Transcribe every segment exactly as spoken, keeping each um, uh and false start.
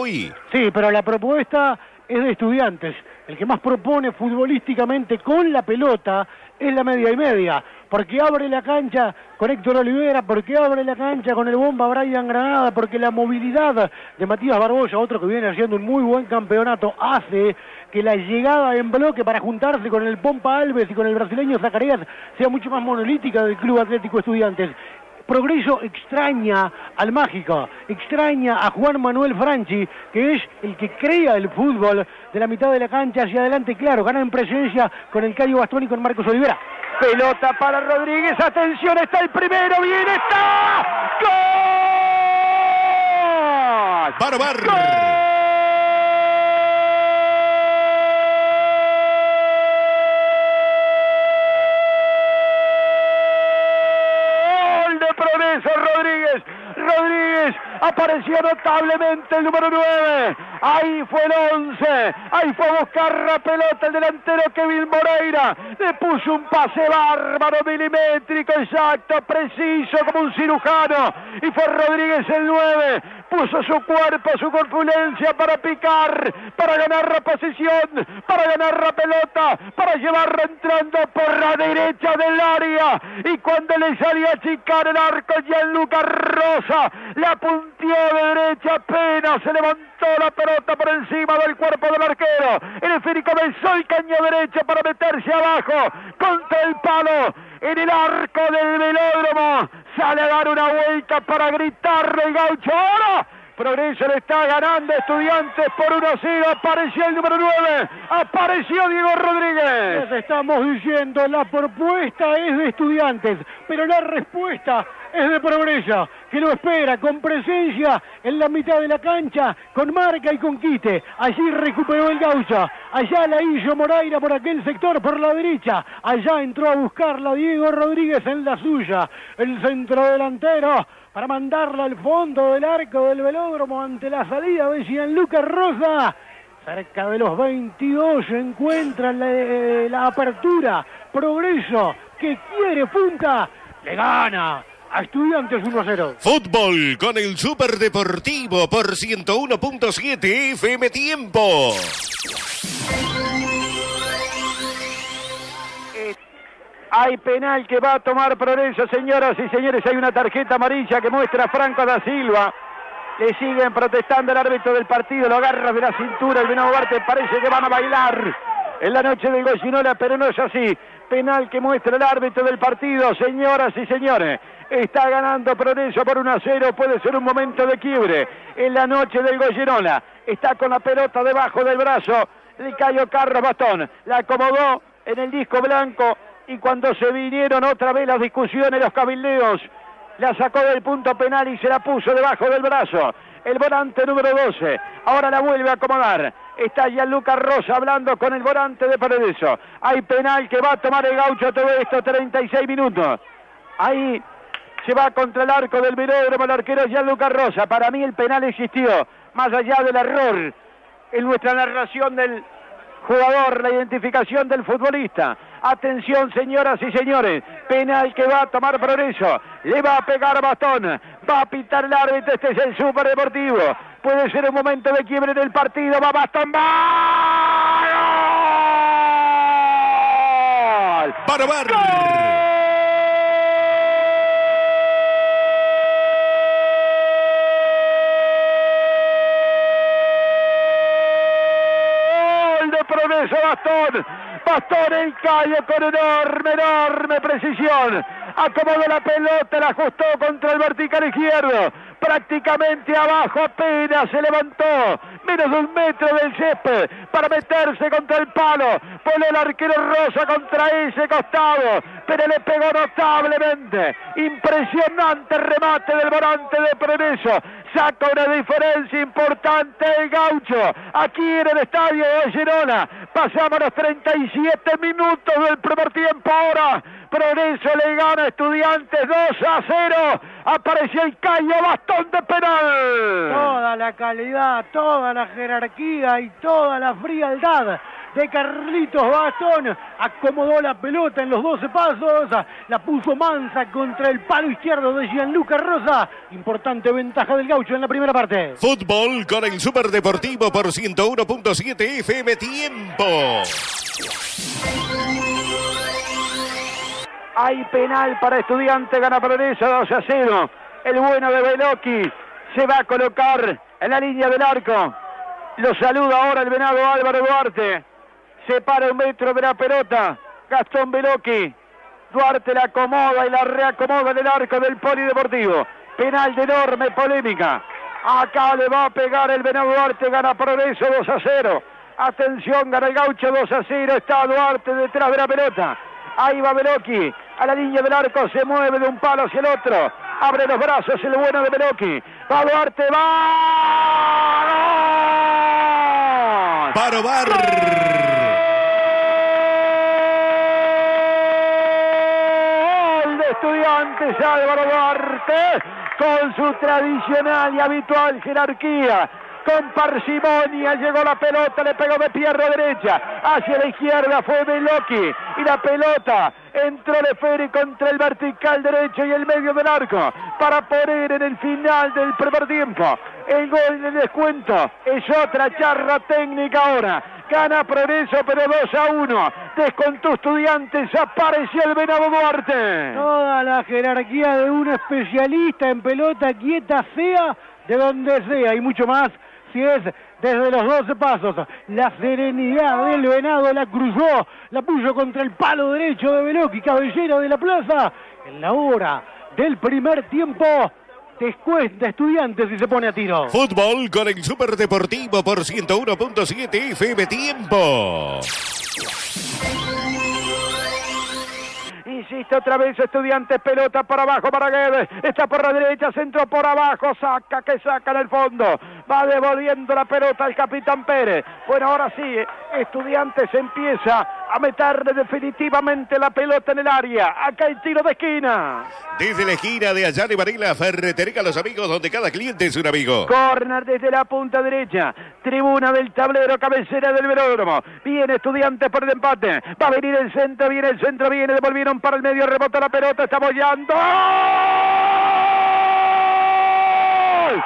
Uy. Sí, pero la propuesta es de Estudiantes. El que más propone futbolísticamente con la pelota es la media y media, porque abre la cancha con Héctor Olivera, porque abre la cancha con el bomba Brian Granada, porque la movilidad de Matías Barbosa, otro que viene haciendo un muy buen campeonato, hace que la llegada en bloque para juntarse con el Pompa Alves y con el brasileño Zacarías sea mucho más monolítica del Club Atlético Estudiantes. Progreso extraña al mágico, extraña a Juan Manuel Franchi, que es el que crea el fútbol de la mitad de la cancha hacia adelante. Claro, gana en presencia con el Cayo Bastón y con Marcos Olivera. Pelota para Rodríguez, atención, está el primero, bien, está. ¡Gol! ¡Barbar! ¡Gol! Rodríguez, Rodríguez, apareció notablemente el número nueve, ahí fue el once, ahí fue a buscar la pelota el delantero Kevin Moreira, le puso un pase bárbaro, milimétrico, exacto, preciso como un cirujano, y fue Rodríguez el nueve, puso su cuerpo, su corpulencia para picar, para ganar la posición, para ganar la pelota, para llevarla entrando por la derecha del área, y cuando le salía a achicar el arco Gianluca Rosa, la punteó de derecha, apenas se levantó la pelota por encima del cuerpo del arquero, el esférico comenzó el caño derecho para meterse abajo, contra el palo, en el arco del velódromo, sale a dar una vuelta para gritarle el gaucho. ¡Ahora! Progreso le está ganando Estudiantes por uno a cero, apareció el número nueve, apareció Diego Rodríguez. Les estamos diciendo, la propuesta es de Estudiantes, pero la respuesta es de Progreso, que lo espera con presencia en la mitad de la cancha, con marca y con quite. Allí recuperó el gaucho, allá la hizo Moreira por aquel sector por la derecha, allá entró a buscarla Diego Rodríguez en la suya, el centrodelantero, para mandarla al fondo del arco del velódromo ante la salida de Gianluca Rosa. Cerca de los veintidós se encuentra la, eh, la apertura. Progreso, que quiere punta, le gana a Estudiantes uno a cero. Fútbol con el Superdeportivo por ciento uno punto siete F M Tiempo. Hay penal que va a tomar Progreso, señoras y señores. Hay una tarjeta amarilla que muestra a Franco da Silva. Le siguen protestando el árbitro del partido. Lo agarra de la cintura el Venado Ugarte. Parece que van a bailar en la noche del Goyinola, pero no es así. Penal que muestra el árbitro del partido, señoras y señores. Está ganando Progreso por uno a cero. Puede ser un momento de quiebre en la noche del Goyinola. Está con la pelota debajo del brazo el Cayo Carlos Bastón. La acomodó en el disco blanco. Y cuando se vinieron otra vez las discusiones, los cabildeos, la sacó del punto penal y se la puso debajo del brazo. El volante número doce, ahora la vuelve a acomodar. Está Gianluca Rosa hablando con el volante de Progreso. Hay penal que va a tomar el gaucho todo esto, treinta y seis minutos. Ahí se va contra el arco del velódromo el arquero Gianluca Rosa. Para mí el penal existió, más allá del error en nuestra narración del jugador, la identificación del futbolista. Atención, señoras y señores, penal que va a tomar Progreso, le va a pegar Bastón, va a pitar el árbitro. Este es el Superdeportivo, puede ser un momento de quiebre en el partido. Va Bastón, ¡gol! ¡Para bar! Progreso, Bastón, Bastón el Cayo con enorme, enorme precisión, acomodó la pelota, la ajustó contra el vertical izquierdo, prácticamente abajo, apenas se levantó, menos de un metro del césped, para meterse contra el palo, voló el arquero Rosa contra ese costado, pero le pegó notablemente, impresionante remate del volante de Progreso, saca una diferencia importante el gaucho, aquí en el estadio de Girona. Pasamos los treinta y siete minutos del primer tiempo ahora. Progreso le gana a Estudiantes dos a cero. Apareció el Cayo Bastón de penal. Toda la calidad, toda la jerarquía y toda la frialdad de Carlitos Bastón. Acomodó la pelota en los doce pasos. La puso mansa contra el palo izquierdo de Gianluca Rosa. Importante ventaja del Gaucho en la primera parte. Fútbol con el Superdeportivo por ciento uno punto siete F M. Tiempo. Hay penal para Estudiantes, gana Progreso dos a cero. El bueno de Beloki se va a colocar en la línea del arco. Lo saluda ahora el venado Álvaro Duarte. Se para un metro de la pelota. Gastón Beloki. Duarte la acomoda y la reacomoda en el arco del Polideportivo. Penal de enorme polémica. Acá le va a pegar el venado Duarte, gana Progreso dos a cero. Atención, gana el Gaucho dos a cero. Está Duarte detrás de la pelota. Ahí va Beloki. A la línea del arco se mueve de un palo hacia el otro. Abre los brazos el bueno de Beloki. Va Duarte, va. ¡Para Bar! ¡Gol de Estudiantes! Álvaro Duarte con su tradicional y habitual jerarquía. Con parsimonia llegó la pelota, le pegó de pierna derecha, hacia la izquierda fue Beloki y la pelota entró de Feri contra el vertical derecho y el medio del arco para poner en el final del primer tiempo el gol del descuento. Es otra charla técnica ahora. Gana Progreso pero dos a uno. Descontó Estudiantes, apareció el venado Duarte. Toda la jerarquía de un especialista en pelota quieta, sea de donde sea, y mucho más si es desde los doce pasos. La serenidad del venado la cruzó, la puso contra el palo derecho de Beloki, cabellera de la plaza. En la hora del primer tiempo, descuenta Estudiantes y se pone a tiro. Fútbol con el Superdeportivo por ciento uno punto siete F M. Tiempo. Insiste otra vez Estudiantes, pelota por abajo para Guedes, está por la derecha, centro por abajo, saca que saca en el fondo, va devolviendo la pelota al capitán Pérez. Bueno, ahora sí, Estudiantes empieza a meterle definitivamente la pelota en el área. Acá el tiro de esquina. Desde la esquina de allá de Varela, Ferretería Los Amigos, donde cada cliente es un amigo. Corner desde la punta derecha, tribuna del tablero, cabecera del velódromo. Viene Estudiantes por el empate, va a venir el centro, viene el centro, viene, devolvieron para el medio, rebota la pelota, está bollando. ¡Gol!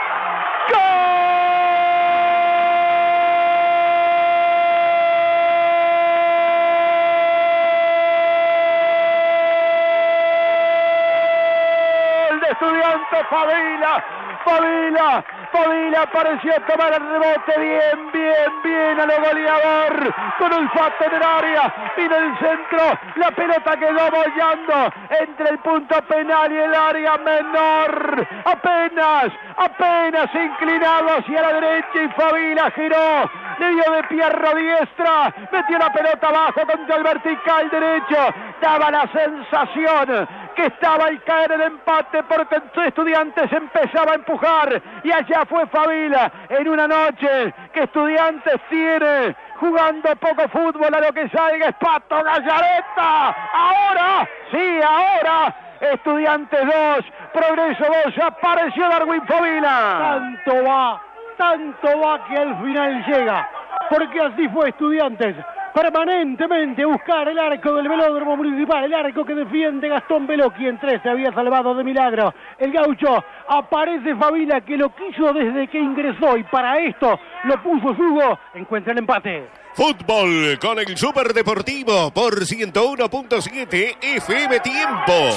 Estudiantes, Favila, Favila, Favila apareció a tomar el rebote, bien, bien, bien a lo goleador, con olfato en el área, vino el centro, la pelota quedó bollando entre el punto penal y el área menor, apenas, apenas inclinado hacia la derecha y Favila giró, le dio de pierna diestra, metió la pelota abajo contra el vertical derecho, daba la sensación que estaba al caer el empate porque Estudiantes empezaba a empujar y allá fue Favila en una noche que Estudiantes tiene jugando poco fútbol, a lo que salga es Pato Gallareta. Ahora, sí, ahora Estudiantes dos, Progreso dos, apareció Darwin Favila. Tanto va, tanto va que al final llega, porque así fue Estudiantes. Permanentemente buscar el arco del velódromo municipal, el arco que defiende Gastón Beloki. En tres se había salvado de milagro el Gaucho. Aparece Favila, que lo quiso desde que ingresó y para esto lo puso Hugo. Encuentra el empate. Fútbol con el Superdeportivo por ciento uno punto siete F M. Tiempo.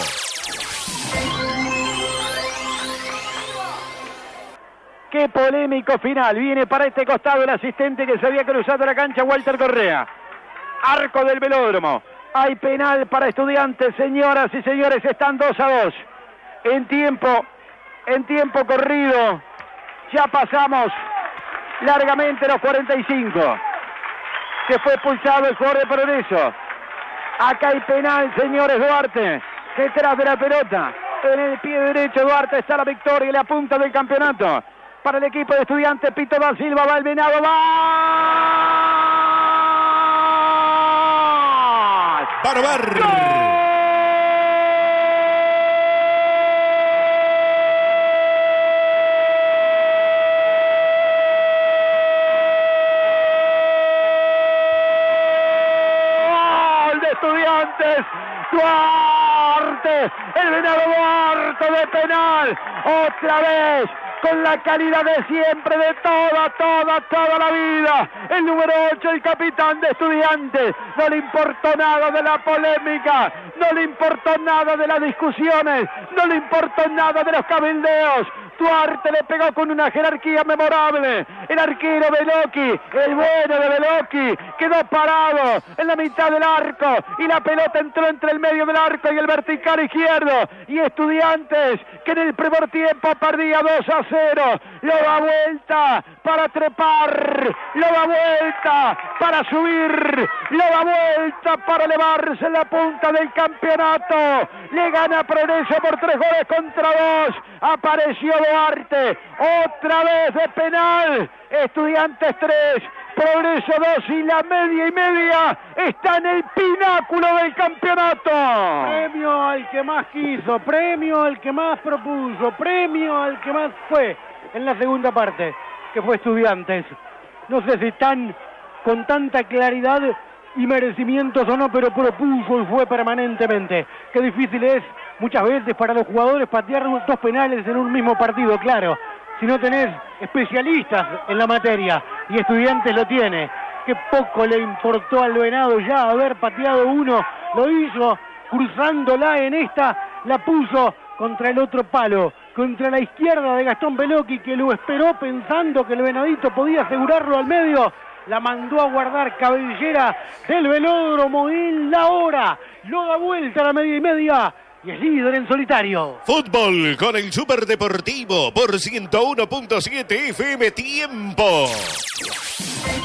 Qué polémico final. Viene para este costado el asistente que se había cruzado la cancha, Walter Correa. Arco del velódromo. Hay penal para Estudiantes, señoras y señores, están dos a dos. En tiempo, en tiempo corrido, ya pasamos largamente los cuarenta y cinco. Se fue expulsado el jugador de Progreso. Acá hay penal, señores. Duarte, detrás de la pelota. En el pie derecho Duarte está la victoria y la punta del campeonato. Para el equipo de Estudiantes, Pito da Silva, va el venado, va. Barbar. Estudiantes. Duarte, el Venado Duarte de penal, otra vez con la calidad de siempre, de toda, toda, toda la vida. El número ocho, el capitán de Estudiantes. No le importó nada de la polémica, no le importó nada de las discusiones, no le importó nada de los cabildeos. Duarte le pegó con una jerarquía memorable. El arquero Beloki, el bueno de Beloki, quedó parado en la mitad del arco y la pelota entró entre el medio del arco y el vertical izquierdo. Y Estudiantes, que en el primer tiempo perdía dos a cero, lo da vuelta para trepar, lo da vuelta para subir, lo da vuelta para elevarse en la punta del campeonato. Le gana Progreso por tres goles contra dos. Apareció Duarte, otra vez de penal. Estudiantes tres, Progreso dos, y la media y media está en el pináculo del campeonato. Premio al que más quiso, premio al que más propuso, premio al que más fue en la segunda parte, que fue Estudiantes. No sé si tan con tanta claridad y merecimientos o no, pero propuso y fue permanentemente. Qué difícil es muchas veces para los jugadores patear dos penales en un mismo partido, claro, si no tenés especialistas en la materia, y Estudiantes lo tiene. Qué poco le importó al Venado ya haber pateado uno, lo hizo cruzándola en esta, la puso contra el otro palo, contra la izquierda de Gastón Beloki, que lo esperó pensando que el Venadito podía asegurarlo al medio. La mandó a guardar Cabellera del Velódromo en la hora. Lo da vuelta a la media y media y es líder en solitario. Fútbol con el Superdeportivo por ciento uno punto siete F M. Tiempo.